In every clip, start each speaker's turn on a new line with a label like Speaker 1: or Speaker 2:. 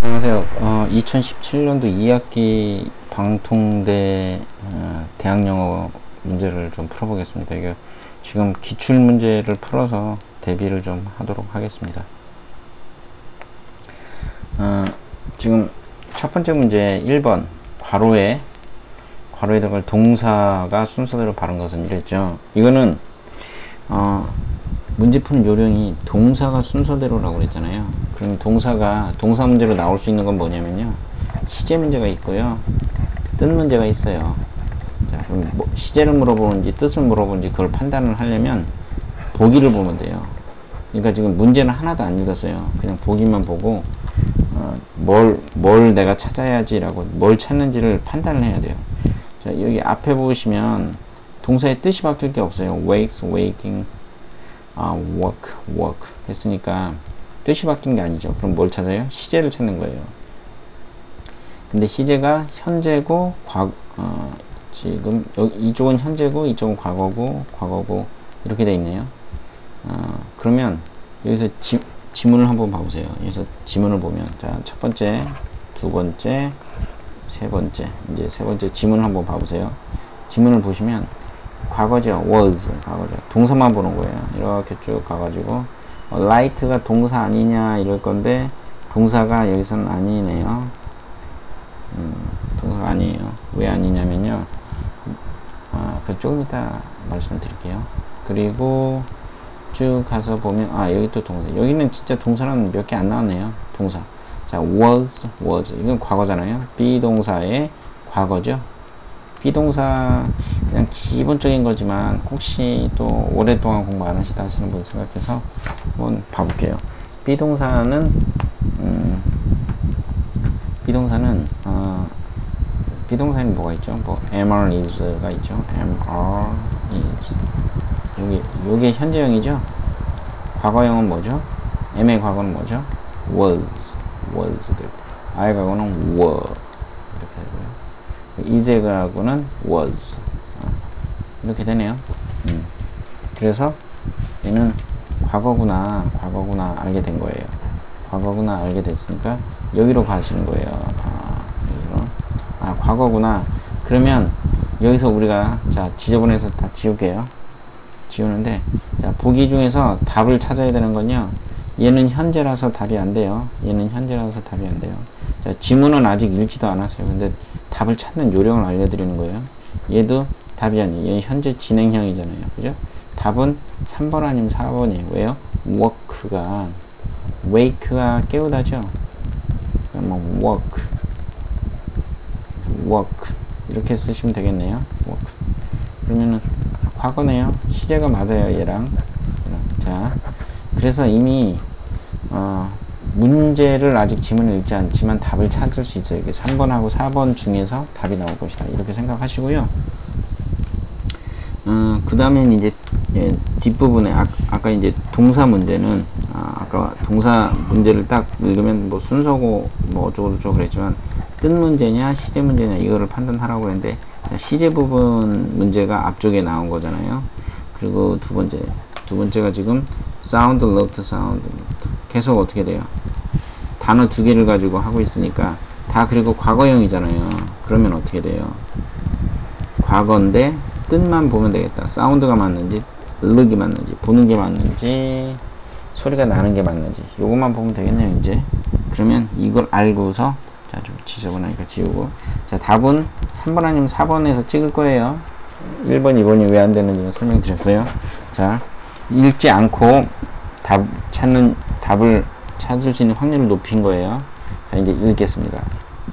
Speaker 1: 안녕하세요. 2017년도 2학기 방통대 대학영어 문제를 좀 풀어보겠습니다. 이게 지금 기출 문제를 풀어서 대비를 좀 하도록 하겠습니다. 지금 첫 번째 문제 1번 괄호에 들어갈 동사가 순서대로 바른 것은 이랬죠. 이거는 문제 푸는 요령이 동사가 순서대로라고 그랬잖아요. 그럼 동사 문제로 나올 수 있는 건 뭐냐면요, 시제 문제가 있고요, 뜻 문제가 있어요. 자, 그럼 시제를 물어보는지 뜻을 물어보는지 그걸 판단을 하려면 보기를 보면 돼요. 그러니까 지금 문제는 하나도 안 읽었어요. 그냥 보기만 보고 뭘 내가 찾아야지라고, 뭘 찾는지를 판단을 해야 돼요. 자, 여기 앞에 보시면 동사의 뜻이 바뀔 게 없어요. wakes, waking, work 했으니까 뜻이 바뀐 게 아니죠. 그럼 뭘 찾아요? 시제를 찾는 거예요. 근데 시제가 현재고 지금 이쪽은 현재고 이쪽은 과거고 이렇게 돼 있네요. 그러면 여기서 지문을 한번 봐보세요. 여기서 지문을 보면, 자, 첫 번째, 두 번째, 세 번째, 이제 세 번째 지문을 한번 봐보세요. 지문을 보시면 과거죠. was, 과거죠. 동사만 보는 거예요. 이렇게 쭉 가가지고 like가 동사 아니냐 이럴 건데 동사가 여기서는 아니네요. 동사가 아니에요. 왜 아니냐면요, 그 조금 이따 말씀을 드릴게요. 그리고 쭉 가서 보면 여기 또 동사, 여기는 진짜 동사는 몇 개 안 나왔네요. 동사. 자, was 이건 과거잖아요. 비동사의 과거죠. 비동사 그냥 기본적인 거지만 혹시 또 오랫동안 공부 안 하시다 하시는 분 생각해서 한번 봐볼게요. 비동사는 비동사에는 뭐가 있죠? 뭐 MR is가 있죠. MR is. 요게 현재형이죠. 과거형은 뭐죠? M의 과거는 뭐죠? was 되고, I의 과거는 were 이렇게 되고요. 이제 가고는 was 이렇게 되네요. 그래서 얘는 과거구나 알게 된 거예요. 과거구나 알게 됐으니까 여기로 가시는 거예요. 여기로. 과거구나. 그러면 여기서 우리가, 자, 지저분해서 다 지울게요. 지우는데, 자, 보기 중에서 답을 찾아야 되는 건요, 얘는 현재라서 답이 안 돼요. 자, 지문은 아직 읽지도 않았어요. 근데 답을 찾는 요령을 알려드리는 거예요. 얘도 답이 아니에요. 얘는 현재 진행형이잖아요. 그죠? 답은 3번 아니면 4번이에요. 왜요? wake가 깨우다죠. 뭐 work 이렇게 쓰시면 되겠네요. work. 그러면은 과거네요. 시제가 맞아요. 얘랑. 자, 그래서 이미 문제를 아직 지문을 읽지 않지만 답을 찾을 수 있어요. 이게 3번하고 4번 중에서 답이 나올 것이다. 이렇게 생각하시고요. 그 다음에 이제 뒷부분에 아까 이제 동사 문제는 아까 동사 문제를 딱 읽으면 뭐 순서고 뭐 어쩌고저쩌고 그랬지만 뜻 문제냐 시제 문제냐 이거를 판단하라고 했는데, 자, 시제 부분 문제가 앞쪽에 나온 거잖아요. 그리고 두 번째가 지금 sound, looked. 계속 어떻게 돼요? 단어 두 개를 가지고 하고 있으니까 다, 그리고 과거형이잖아요. 그러면 어떻게 돼요? 과거인데 뜻만 보면 되겠다. 사운드가 맞는지, look이 맞는지, 보는 게 맞는지, 소리가 나는 게 맞는지, 요것만 보면 되겠네요. 이제 그러면 이걸 알고서, 자, 좀 지저분하니까 지우고, 자, 답은 3번 아니면 4번에서 찍을 거예요. 1번, 2번이 왜 안 되는지 설명드렸어요. 자, 읽지 않고 답을 찾을 수 있는 확률을 높인 거예요. 자, 이제 읽겠습니다.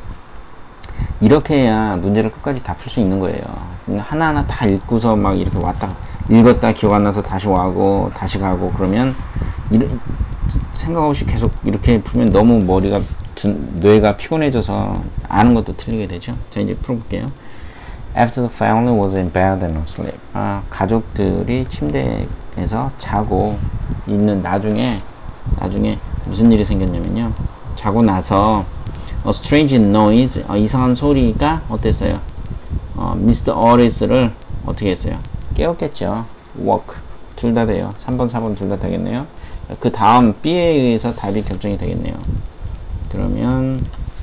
Speaker 1: 이렇게 해야 문제를 끝까지 다 풀 수 있는 거예요. 하나하나 다 읽고서 막 이렇게 읽었다 기억 안 나서 다시 와고 다시 가고 그러면 생각 없이 계속 이렇게 풀면 너무 뇌가 피곤해져서 아는 것도 틀리게 되죠. 자, 이제 풀어볼게요. After the family was in bed and asleep. 가족들이 침대에서 자고 있는 나중에 무슨 일이 생겼냐면요, 자고 나서 a strange noise, 이상한 소리가 어땠어요? Mr. Otis를 어떻게 했어요? 깨웠겠죠. woke. 둘 다 돼요. 3번, 4번 둘 다 되겠네요. 그 다음 B에 의해서 답이 결정이 되겠네요. 그러면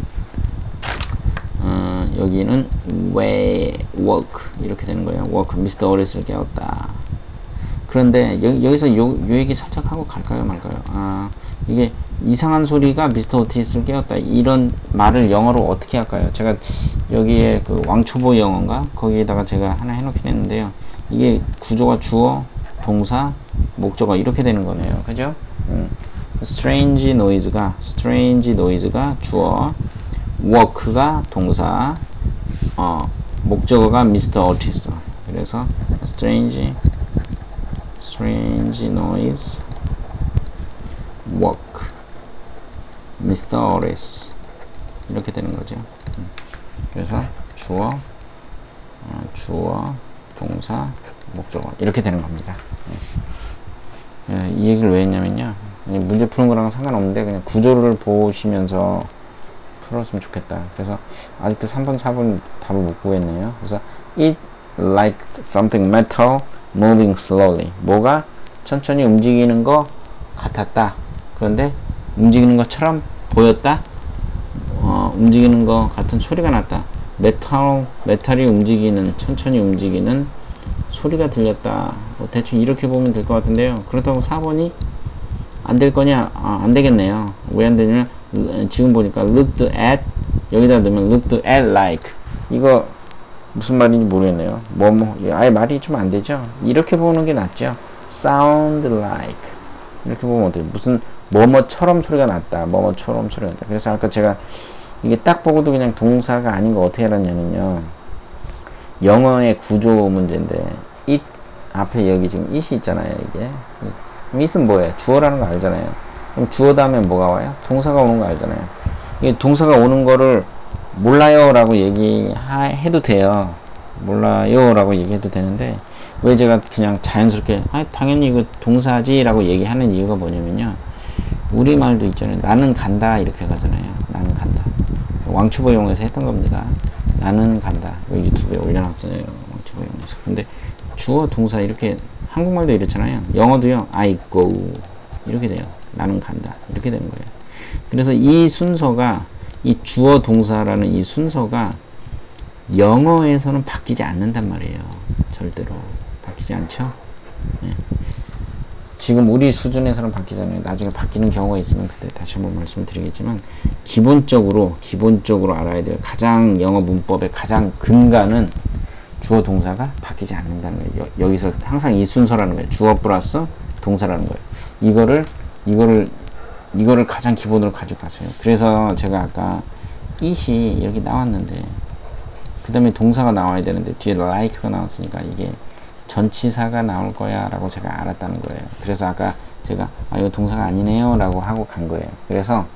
Speaker 1: 여기는 way work 이렇게 되는 거예요. work Mr. 오릿을 깨웠다. 그런데 여기서 요 얘기 살짝 하고 갈까요 말까요? 이게 이상한 소리가 미스터 오티스를 깨웠다 이런 말을 영어로 어떻게 할까요? 제가 여기에 그 왕초보 영어인가 거기에다가 제가 하나 해놓긴 했는데요. 이게 구조가 주어 동사 목적어 이렇게 되는 거네요. 그죠? strange noise가 주어, work가 동사, 목적어가 Mr. Otis. 그래서 strange noise, work, Mr. Otis 이렇게 되는 거죠. 그래서 주어, 동사, 목적어 이렇게 되는 겁니다. 이 얘기를 왜 했냐면요. 문제 푸는 거랑 상관없는데 그냥 구조를 보시면서 풀었으면 좋겠다. 그래서 아직도 3번, 4번 답을 못 구했네요. 그래서 it like something metal moving slowly. 뭐가 천천히 움직이는 것 같았다. 그런데 움직이는 것처럼 보였다. 움직이는 것 같은 소리가 났다. 메탈이 천천히 움직이는 소리가 들렸다. 대충 이렇게 보면 될 것 같은데요. 그렇다고 4번이 안 될 거냐? 안 되겠네요. 왜 안 되냐면 지금 보니까 looked at 여기다 넣으면 looked at like 이거 무슨 말인지 모르겠네요. 아예 말이 좀 안 되죠. 이렇게 보는 게 낫죠. sound like 이렇게 보면 어때요? 무슨 뭐뭐처럼 소리가 났다. 뭐뭐처럼 소리가 났다. 그래서 아까 제가 이게 딱 보고도 그냥 동사가 아닌 거 어떻게 알았냐면요. 영어의 구조 문제인데 it 앞에 여기 지금 it이 있잖아요. 이게 it은 뭐예요? 주어라는 거 알잖아요. 그럼 주어 다음에 뭐가 와요? 동사가 오는 거 알잖아요. 이게 동사가 오는 거를 몰라요 라고 얘기해도 돼요. 몰라요 라고 얘기해도 되는데 왜 제가 그냥 자연스럽게 당연히 이거 동사지 라고 얘기하는 이유가 뭐냐면요. 우리말도 있잖아요. 나는 간다 이렇게 가잖아요. 나는 간다. 왕초보 용어에서 했던 겁니다. 나는 간다. 유튜브에 올려놨어요. 왕초보 용어에서. 근데 주어 동사 이렇게 한국말도 이렇잖아요. 영어도요. I go 이렇게 돼요. 나는 간다 이렇게 되는 거예요. 그래서 이 순서가 이 주어 동사라는 이 순서가 영어에서는 바뀌지 않는단 말이에요. 절대로 바뀌지 않죠. 네. 지금 우리 수준에서는 바뀌잖아요. 나중에 바뀌는 경우가 있으면 그때 다시 한번 말씀을 드리겠지만 기본적으로 알아야 될 가장 영어 문법의 가장 근간은 주어 동사가 바뀌지 않는다는 거예요. 여기서 항상 이 순서라는 거예요. 주어 플러스 동사라는 거예요. 이거를 가장 기본으로 가져가세요. 그래서 제가 아까 it이 이렇게 나왔는데 그 다음에 동사가 나와야 되는데 뒤에 like가 나왔으니까 이게 전치사가 나올 거야 라고 제가 알았다는 거예요. 그래서 아까 제가 이거 동사가 아니네요 라고 하고 간 거예요. 그래서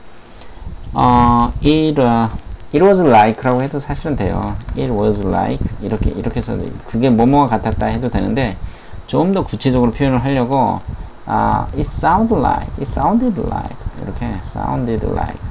Speaker 1: it was like 라고 해도 사실은 돼요. it was like 이렇게 해서 그게 뭐뭐가 같았다 해도 되는데 좀 더 구체적으로 표현을 하려고 it sounded like 이렇게 sounded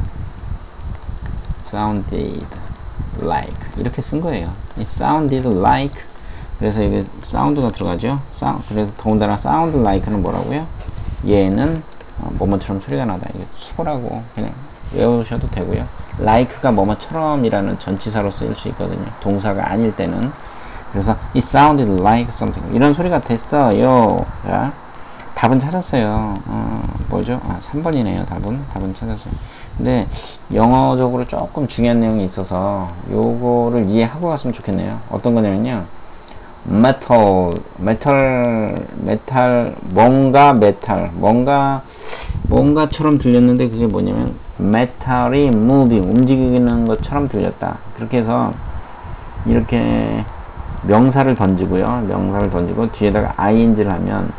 Speaker 1: like 이렇게 쓴 거예요. it sounded like 그래서 이게 사운드가 들어가죠. 그래서 더군다나 sound like는 뭐라고요? 얘는 뭐뭐처럼 소리가 나다. 이게 수고라고 그냥 외우셔도 되고요. like가 뭐뭐처럼이라는 전치사로 쓰일 수 있거든요. 동사가 아닐 때는. 그래서 it sounded like something 이런 소리가 됐어요. 자, 답은 찾았어요. 뭐죠? 3번이네요. 답은 찾았어요. 근데 영어적으로 조금 중요한 내용이 있어서 요거를 이해하고 갔으면 좋겠네요. 어떤 거냐면요. 뭔가처럼 들렸는데 그게 뭐냐면 메탈이 moving 움직이는 것처럼 들렸다. 그렇게 해서 이렇게 명사를 던지고 뒤에다가 ing를 하면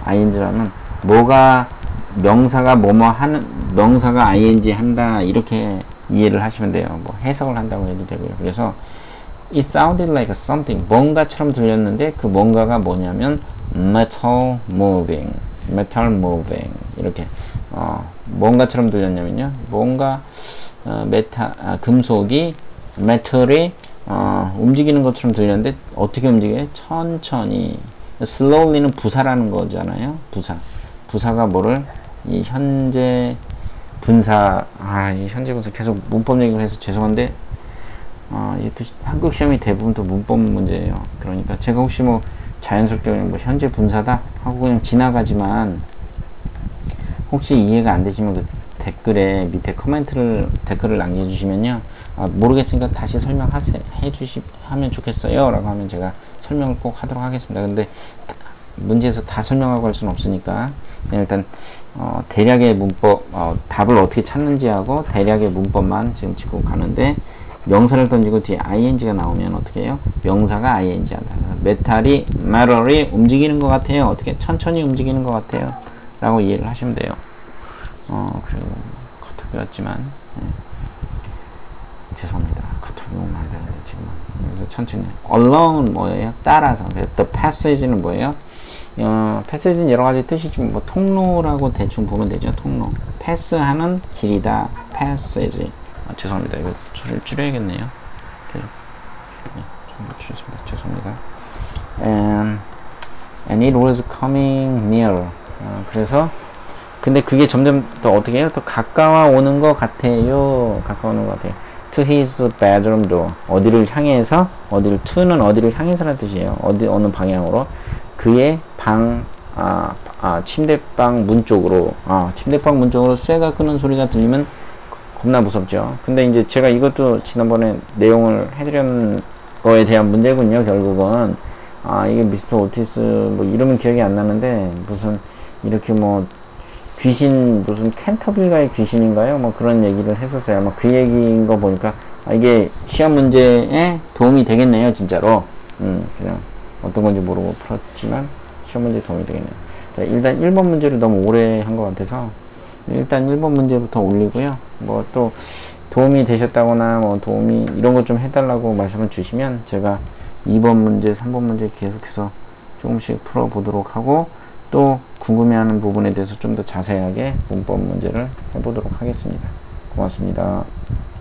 Speaker 1: 뭐가 명사가 명사가 ing 한다 이렇게 이해를 하시면 돼요. 뭐 해석을 한다고 해도 되고요. 그래서 it sounded like something 뭔가처럼 들렸는데 그 뭔가가 뭐냐면 metal moving 이렇게 뭔가처럼 들렸냐면요. 뭔가 금속이 메탈이 움직이는 것처럼 들렸는데 어떻게 움직여요? 천천히. slowly는 부사라는 거잖아요. 부사가 뭐를 이 현재 분사, 이 현재 분사 계속 문법 얘기를 해서 죄송한데, 이게 한국 시험이 대부분 또 문법 문제예요. 그러니까 제가 혹시 뭐 자연스럽게 그냥 뭐 현재 분사다 하고 그냥 지나가지만, 혹시 이해가 안 되시면 그 댓글에 밑에 댓글을 남겨주시면요. 모르겠으니까 다시 하면 좋겠어요. 라고 하면 제가 설명을 꼭 하도록 하겠습니다. 근데 문제에서 다 설명하고 할 수는 없으니까, 일단, 대략의 문법, 답을 어떻게 찾는지 하고, 대략의 문법만 지금 짚고 가는데, 명사를 던지고 뒤에 ing가 나오면 어떻게 해요? 명사가 ing 한다. 그래서 matter이 움직이는 것 같아요. 어떻게? 천천히 움직이는 것 같아요. 라고 이해를 하시면 돼요. 그리고 카톡이 왔지만, 죄송합니다. 카톡이 오면 안 되는데, 지금은. 그래서 천천히. along 뭐예요? 따라서. the passage는 뭐예요? passage는 여러 가지 뜻이 좀 뭐 통로라고 대충 보면 되죠. 통로. 패스하는 길이다. passage. 죄송합니다. 이거 줄여야겠네요. 좀 줄였습니다. 죄송합니다. And it was coming near. 그래서 근데 그게 점점 더 어떻게 해요? 더 가까워 오는 것 같아요. 가까워오는 것 같아요. To his bedroom door. 어디를 향해서? to는 어디를 향해서라는 뜻이에요. 어느 방향으로? 그의 침대방 문 쪽으로. 침대방 문 쪽으로 쇠가 끄는 소리가 들리면 겁나 무섭죠. 근데 이제 제가 이것도 지난번에 내용을 해드린 거에 대한 문제군요. 결국은 이게 미스터 오티스 뭐 이름은 기억이 안 나는데 무슨 이렇게 뭐 귀신 무슨 캔터빌가의 귀신인가요? 뭐 그런 얘기를 했었어요. 아마 그 얘기인 거 보니까 이게 시험 문제에 도움이 되겠네요. 진짜로. 그냥 어떤 건지 모르고 풀었지만 시험 문제에 도움이 되겠네요. 자, 일단 1번 문제를 너무 오래 한 것 같아서 일단 1번 문제부터 올리고요. 뭐 또 도움이 되셨다거나 뭐 이런 것 좀 해달라고 말씀을 주시면 제가 2번 문제, 3번 문제 계속해서 조금씩 풀어보도록 하고 또 궁금해하는 부분에 대해서 좀 더 자세하게 문법 문제를 해보도록 하겠습니다. 고맙습니다.